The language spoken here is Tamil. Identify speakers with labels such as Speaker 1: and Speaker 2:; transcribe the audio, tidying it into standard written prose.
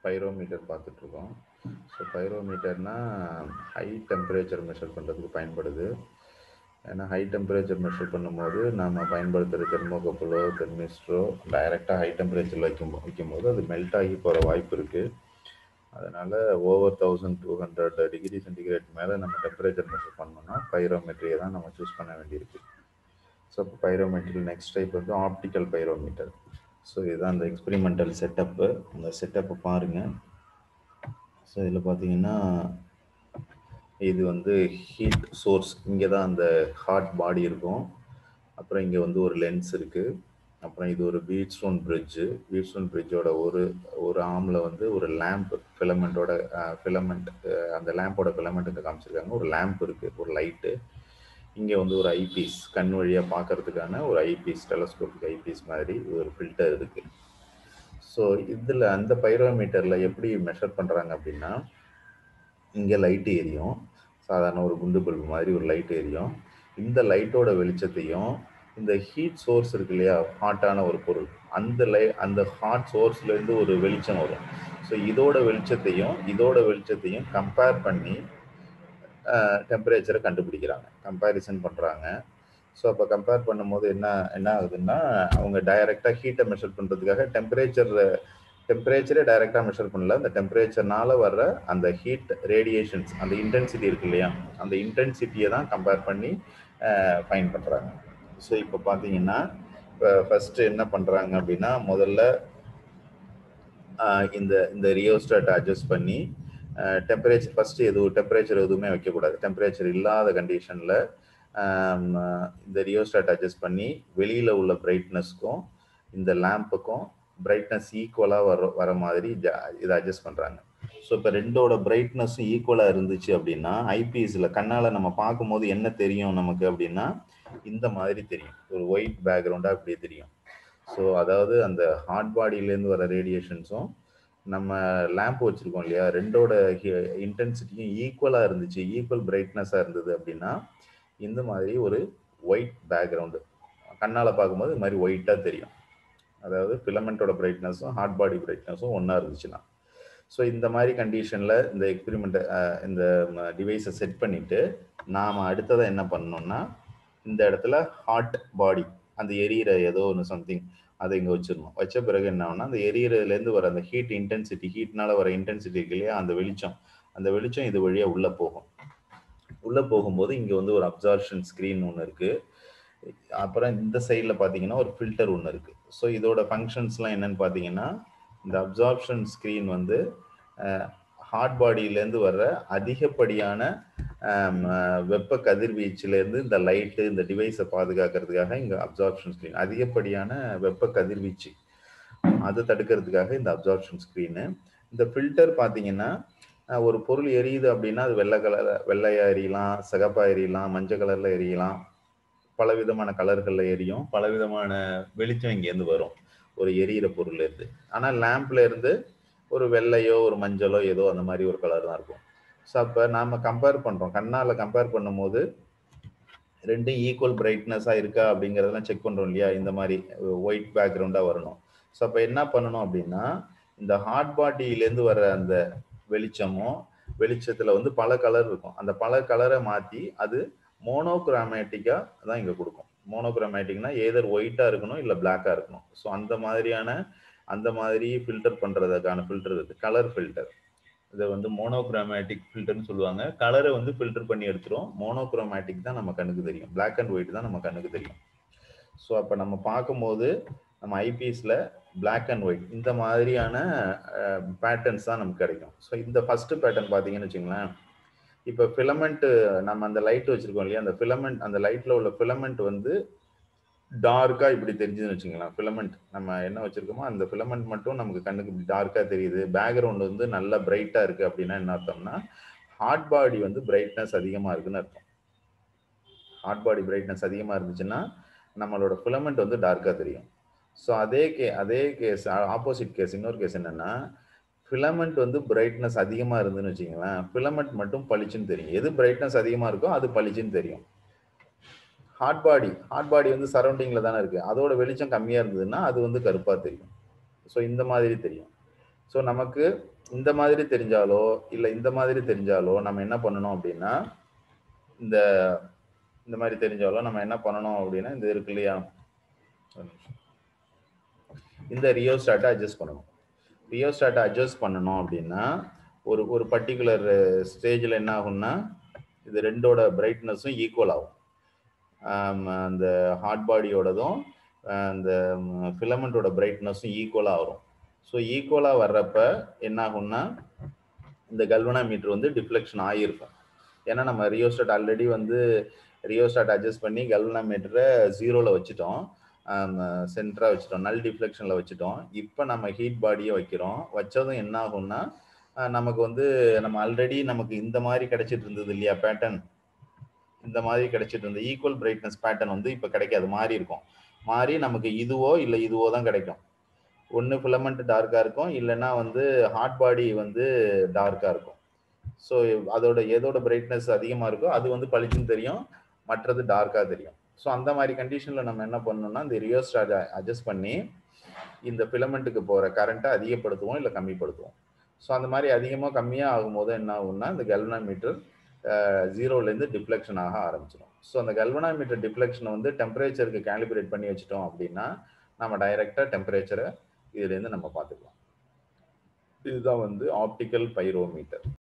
Speaker 1: பைரோமீட்டர் பார்த்துட்ருக்கோம். ஸோ பைரோமீட்டர்னா ஹை டெம்பரேச்சர் மெஷர் பண்ணுறதுக்கு பயன்படுது. ஏன்னா ஹை டெம்பரேச்சர் மெஷர் பண்ணும்போது நம்ம பயன்படுத்துகிற தெர்மோகப்புளோ தெர்மிஸ்டரோ டைரெக்டாக ஹை டெம்பரேச்சரில் வைக்கும்போது அது மெல்ட் ஆகி போகிற வாய்ப்பு இருக்குது. அதனால் ஓவர் 1200 டிகிரி சென்டிகிரேட் மேலே நம்ம டெம்பரேச்சர் மெஷர் பண்ணோம்னா பைரோமெட்ரியை தான் நம்ம சூஸ் பண்ண வேண்டியிருக்கு. ஸோ இப்போ பைரோமெட்ரி நெக்ஸ்ட் டைப் வந்து ஆப்டிக்கல் பைரோமீட்டர். ஸோ இதுதான் அந்த எக்ஸ்பெரிமெண்டல் செட்டப்பு. அந்த செட்டப்பை பாருங்கள். ஸோ இதில் பார்த்தீங்கன்னா இது வந்து ஹீட் சோர்ஸ், இங்கே தான் அந்த ஹாட் பாடி இருக்கும். அப்புறம் இங்கே வந்து ஒரு லென்ஸ் இருக்குது. அப்புறம் இது ஒரு வீட்ஸ்டோன் பிரிட்ஜு. வீட்ஸ்டோன் பிரிட்ஜோட ஒரு ஆர்மில் வந்து ஒரு லேம்ப் ஃபிலமெண்ட்டோட ஃபிலமெண்ட், அந்த லேம்போட ஃபிலமெண்ட் இங்கே காமிச்சிருக்காங்க. ஒரு லேம்ப் இருக்குது, ஒரு லைட்டு. இங்கே வந்து ஒரு ஐபீஸ், கண் வழியாக பார்க்கறதுக்கான ஒரு ஐபீஸ், டெலஸ்கோபிக் ஐபீஸ் மாதிரி ஒரு ஃபில்டர் இருக்குது. ஸோ இதில் அந்த பைரோமீட்டரில் எப்படி மெஷர் பண்ணுறாங்க அப்படின்னா, இங்கே லைட்டு எரியும், சாதாரண ஒரு குண்டு பல்பு மாதிரி ஒரு லைட் எரியும். இந்த லைட்டோட வெளிச்சத்தையும் இந்த ஹீட் சோர்ஸ் இருக்கு இல்லையா, ஹாட்டான ஒரு பொருள், அந்த ஹாட் சோர்ஸ்லேருந்து ஒரு வெளிச்சம் வரும். ஸோ இதோட வெளிச்சத்தையும் கம்பேர் பண்ணி டெம்பரேச்சரை கண்டுபிடிக்கிறாங்க, கம்பேரிசன் பண்ணுறாங்க. ஸோ அப்போ கம்பேர் பண்ணும்போது என்ன ஆகுதுன்னா, அவங்க டைரெக்டாக ஹீட்டை மெஷர் பண்ணுறதுக்காக டெம்பரேச்சரே டைரெக்டாக மெஷர் பண்ணல, அந்த டெம்பரேச்சர்னால வர்ற அந்த ஹீட் ரேடியேஷன்ஸ், அந்த இன்டென்சிட்டி இருக்கு இல்லையா, அந்த இன்டென்சிட்டியை தான் கம்பேர் பண்ணி ஃபைன் பண்ணுறாங்க. ஸோ இப்போ பார்த்தீங்கன்னா, இப்போ ஃபஸ்ட்டு என்ன பண்ணுறாங்க அப்படின்னா, முதல்ல இந்த ரியோஸ்டாட்டை அட்ஜஸ்ட் பண்ணி டெம்பரேச்சர் ஃபஸ்ட்டு டெம்பரேச்சர் எதுவுமே வைக்கக்கூடாது. டெம்பரேச்சர் இல்லாத கண்டிஷனில் இந்த ரியோஸ்டாட் அட்ஜஸ்ட் பண்ணி வெளியில் உள்ள பிரைட்னஸ்க்கும் இந்த லேம்புக்கும் பிரைட்னஸ் ஈக்குவலாக வர மாதிரி இதை அட்ஜஸ்ட் பண்ணுறாங்க. ஸோ இப்போ ரெண்டோட பிரைட்னஸும் ஈக்குவலாக இருந்துச்சு அப்படின்னா, ஐபிஎஸ்சில் கண்ணால் நம்ம பார்க்கும்போது என்ன தெரியும் நமக்கு அப்படின்னா, இந்த மாதிரி தெரியும், ஒரு ஒயிட் பேக்ரவுண்டாக அப்படியே தெரியும். ஸோ அதாவது அந்த ஹாட் பாடியிலேருந்து வர ரேடியேஷன்ஸும் நம்ம லேம்ப் வச்சுருக்கோம் இல்லையா, ரெண்டோட இன்டென்சிட்டியும் ஈக்குவலாக இருந்துச்சு, ஈக்குவல் பிரைட்னஸாக இருந்தது அப்படின்னா இந்த மாதிரி ஒரு ஒயிட் பேக்ரவுண்டு கண்ணால் பார்க்கும்போது இது மாதிரி ஒயிட்டாக தெரியும். அதாவது ஃபிலமெண்ட்டோட பிரைட்னஸும் ஹாட் பாடி பிரைட்னஸும் ஒன்றா இருந்துச்சுன்னா. ஸோ இந்த மாதிரி கண்டிஷனில் இந்த எக்ஸ்பெரிமெண்ட்டை இந்த டிவைஸை செட் பண்ணிவிட்டு நாம் அடுத்ததாக என்ன பண்ணணும்னா, இந்த இடத்துல ஹாட் பாடி, அந்த எரியிற ஏதோ ஒன்று சம்திங், அதை இங்கே வச்சிடணும். வச்ச பிறகு என்ன ஆகும்னா, அந்த எரியறதுலேருந்து வர அந்த ஹீட் இன்டென்சிட்டி, ஹீட்னால வர இன்டென்சிட்டி இருக்கு இல்லையா, அந்த வெளிச்சம் இது வழியாக உள்ளே போகும். உள்ளே போகும்போது இங்கே வந்து ஒரு அப்சார்ப்ஷன் ஸ்க்ரீன் ஒன்று இருக்குது. அப்புறம் இந்த சைடில் பார்த்தீங்கன்னா ஒரு ஃபில்டர் ஒன்று இருக்குது. ஸோ இதோட ஃபங்க்ஷன்ஸ்லாம் என்னென்னு பார்த்தீங்கன்னா, இந்த அப்சார்ப்ஷன் ஸ்க்ரீன் வந்து ஹாட் பாடியிலேருந்து வர்ற அதிகப்படியான வெப்ப கதிர்வீச்சிலேருந்து இந்த லைட்டு, இந்த டிவைஸை பாதுகாக்கிறதுக்காக இங்கே அப்சார்ப்ஷன் ஸ்க்ரீன், அதிகப்படியான வெப்ப கதிர்வீச்சு அதை தடுக்கிறதுக்காக இந்த அப்சார்ப்ஷன் ஸ்க்ரீனு. இந்த ஃபில்டர் பார்த்தீங்கன்னா, ஒரு பொருள் எரியுது அப்படின்னா அது வெள்ளையாக எரியலாம், சிகப்பாக எரியலாம், மஞ்சள் கலரில் எரியலாம், பலவிதமான கலர்களில் எரியும், பலவிதமான வெளிச்சம் இங்கேருந்து வரும் ஒரு எரியிற பொருள்லேருந்து. ஆனால் லேம்பில் இருந்து ஒரு வெள்ளையோ ஒரு மஞ்சளோ ஏதோ அந்த மாதிரி ஒரு கலர் தான் இருக்கும். ஸோ அப்போ நாம் கம்பேர் பண்ணுறோம், கண்ணால் கம்பேர் பண்ணும்போது ரெண்டும் ஈக்குவல் பிரைட்னஸாக இருக்கா அப்படிங்கிறதெல்லாம் செக் பண்ணுறோம் இல்லையா, இந்த மாதிரி ஒயிட் பேக்ரவுண்டாக வரணும். ஸோ அப்போ என்ன பண்ணணும் அப்படின்னா, இந்த ஹாட் பாடியிலேருந்து வர அந்த வெளிச்சத்தில் வந்து பல கலர் இருக்கும், அந்த பல கலரை மாற்றி அது மோனோக்ரோமேட்டிக்காக தான் இங்கே கொடுக்கும். மோனோக்ரோமேட்டிக்னா ஏதர் ஒயிட்டாக இருக்கணும் இல்லை பிளாக்காக இருக்கணும். ஸோ அந்த மாதிரி ஃபில்டர் பண்ணுறதுக்கான ஃபில்டர் இருக்குது, கலர் ஃபில்டர். இதை வந்து மோனோக்ரோமேட்டிக் ஃபில்டர்னு சொல்லுவாங்க. கலரை வந்து ஃபில்டர் பண்ணி எடுத்துரும். மோனோக்ரோமேட்டிக் தான் நம்ம கண்ணுக்கு தெரியும், பிளாக் அண்ட் ஒயிட் தான் நம்ம கண்ணுக்கு தெரியும். ஸோ அப்போ நம்ம பார்க்கும்போது நம்ம ஐபிஎஸ்ல பிளாக் அண்ட் ஒயிட் இந்த மாதிரியான பேட்டர்ன்ஸ் தான் நமக்கு கிடைக்கும். ஸோ இந்த ஃபர்ஸ்ட் பேட்டர்ன் பார்த்தீங்கன்னு வச்சுங்களேன், இப்போ ஃபிலமெண்ட் நம்ம அந்த லைட் வச்சிருக்கோம் இல்லையா, அந்த ஃபிலமெண்ட், அந்த லைட்ல உள்ள ஃபிலமெண்ட் வந்து டார்க்கா இப்படி தெரிஞ்சுன்னு வச்சுக்கலாம். ஃபிலமெண்ட் நம்ம என்ன வச்சிருக்கோமோ அந்த ஃபிலமெண்ட் மட்டும் நமக்கு கண்ணுக்கு இப்படி டார்க்கா தெரியுது, பேக்ரவுண்ட் வந்து நல்லா பிரைட்டா இருக்கு அப்படின்னா என்ன அர்த்தம்னா, ஹாட் பாடி வந்து பிரைட்னஸ் அதிகமா இருக்குன்னு அர்த்தம். ஹாட் பாடி பிரைட்னஸ் அதிகமா இருந்துச்சுன்னா நம்மளோட ஃபிலமெண்ட் வந்து டார்க்கா தெரியும். ஸோ அதே கேஸ் ஆப்போசிட் கேஸ், இன்னொரு கேஸ் என்னன்னா, ஃபிலமெண்ட் வந்து பிரைட்னஸ் அதிகமா இருந்துன்னு வச்சுங்களேன், ஃபிலமெண்ட் மட்டும் பளிச்சுன்னு தெரியும். எது பிரைட்னஸ் அதிகமா இருக்கோ அது பளிச்சுன்னு தெரியும். ஹாட் பாடி வந்து சரௌண்டிங்ல தானே இருக்கு, அதோட வெளிச்சம் கம்மியா இருந்ததுன்னா அது வந்து கருப்பா தெரியும். ஸோ இந்த மாதிரி தெரியும். ஸோ நமக்கு இந்த மாதிரி தெரிஞ்சாலோ இல்லை இந்த மாதிரி தெரிஞ்சாலோ நம்ம என்ன பண்ணணும் அப்படின்னா இந்த இந்த மாதிரி தெரிஞ்சாலோ நம்ம என்ன பண்ணணும் அப்படின்னா இந்த இருக்கு இல்லையா, இந்த ரியோஸ்டாட்டை அட்ஜஸ்ட் பண்ணணும். ரியோஸ்டாட்டை அட்ஜஸ்ட் பண்ணணும் அப்படின்னா ஒரு ஒரு பர்டிகுலர் ஸ்டேஜில் என்ன ஆகும்னா இது ரெண்டோட பிரைட்னஸும் ஈக்குவல் ஆகும். அந்த ஹாட் பாடியோடதும் அந்த ஃபிலமெண்ட்டோட பிரைட்னஸும் ஈக்குவலாக வரும். ஸோ ஈக்குவலாக வர்றப்ப என்ன ஆகும்னா இந்த கல்வனாமீட்டர் வந்து டிஃப்ளெக்ஷன் ஆகியிருக்கும். ஏன்னா நம்ம ரியோஸ்டாட் ஆல்ரெடி வந்து ரியோஸ்டாட் அட்ஜஸ்ட் பண்ணி கல்வனாமீட்டரை 0ல் வச்சுட்டோம், சென்டராக வச்சுட்டோம், நல் டிஃப்ளெக்ஷனில் வச்சுட்டோம். இப்போ நம்ம ஹீட் பாடியை வைக்கிறோம். வச்சதும் என்ன ஆகும்னா நமக்கு வந்து நம்ம ஆல்ரெடி நமக்கு இந்த மாதிரி கிடைச்சிட்டு இருந்தது இல்லையா பேட்டர்ன், இந்த மாதிரி கிடைச்சிட்டு இருந்த ஈக்குவல் பிரைட்னஸ் பேட்டர்ன் வந்து இப்போ கிடைக்காது, மாறி இருக்கும். மாறி நமக்கு இதுவோ இல்லை இதுவோ தான் கிடைக்கும். ஒன்று ஃபிலமெண்ட் டார்க்காக இருக்கும், இல்லைன்னா வந்து ஹாட் பாடி வந்து டார்க்காக இருக்கும். ஸோ அதோட எதோட பிரைட்னஸ் அதிகமாக இருக்கோ அது வந்து பளிச்சுன்னு தெரியும், மற்றது டார்க்காக தெரியும். ஸோ அந்த மாதிரி கண்டிஷனில் நம்ம என்ன பண்ணணும்னா இந்த ரியோஸ்டாட்டை அட்ஜஸ்ட் பண்ணி இந்த ஃபிலமெண்ட்டுக்கு போகிற கரண்ட்டை அதிகப்படுத்துவோம் இல்லை கம்மிப்படுத்துவோம். ஸோ அந்த மாதிரி அதிகமாக கம்மியாக ஆகும்போது என்ன ஆகும்னா இந்த கல்வனாமீட்டர் 0லேருந்து டிஃப்ளெக்ஷன் ஆக ஆரம்பிச்சிடும். ஸோ அந்த கல்வனாமீட்டர் டிஃப்ளெக்ஷனை வந்து டெம்பரேச்சருக்கு கேலிபிரேட் பண்ணி வச்சுட்டோம் அப்படின்னா நம்ம டைரெக்டாக டெம்பரேச்சரை இதுலேருந்து நம்ம பார்த்துக்கலாம். இதுதான் வந்து ஆப்டிக்கல் பைரோமீட்டர்.